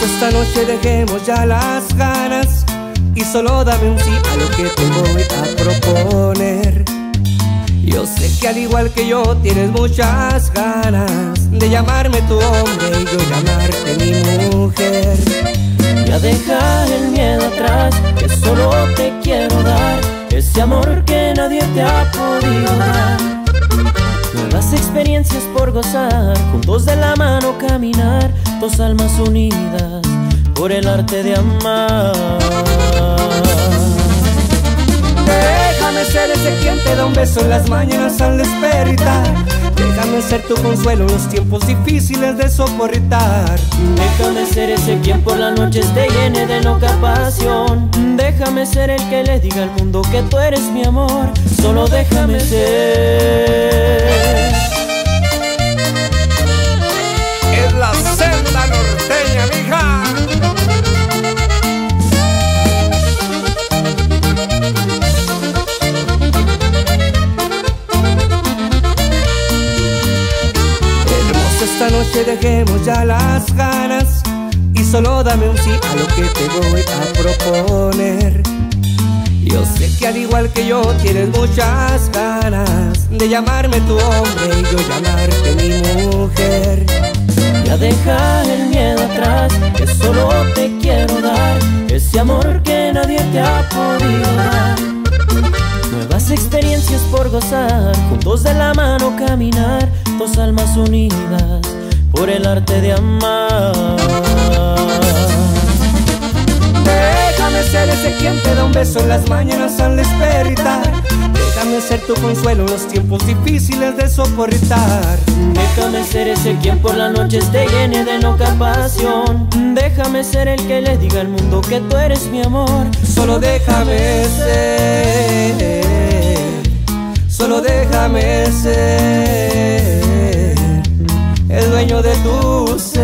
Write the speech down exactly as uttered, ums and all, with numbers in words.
esta noche dejemos ya las ganas y solo dame un sí a lo que te voy a proponer. Yo sé que al igual que yo tienes muchas ganas de llamarme tu hombre y yo llamarte mi mujer. Ya deja el miedo atrás, que solo te quiero dar ese amor que nadie te ha podido dar. Nuevas experiencias por gozar, juntos de la mano caminar, dos almas unidas por el arte de amar. Déjame ser ese quien te da un beso en las mañanas al despertar. Déjame ser tu consuelo en los tiempos difíciles de soportar. Déjame ser ese quien por las noches te llene de loca pasión. Déjame ser el que le diga al mundo que tú eres mi amor. Solo déjame ser. Es la senda norteña, mija. Esta noche dejemos ya las ganas y solo dame un sí a lo que te voy a proponer. Yo sé que al igual que yo tienes muchas ganas de llamarme tu hombre y yo llamarte mi mujer. Ya deja el miedo atrás, que solo te quiero dar ese amor que nadie te ha podido dar. Nuevas experiencias por gozar, juntos de la mano caminar, dos almas unidas por el arte de amar. Déjame ser ese quien te da un beso en las mañanas al despertar. Déjame ser tu consuelo en los tiempos difíciles de soportar. Déjame ser ese quien por las noches te llene de loca pasión. Déjame ser el que le diga al mundo que tú eres mi amor. Solo déjame ser, solo déjame ser el dueño de tu ser.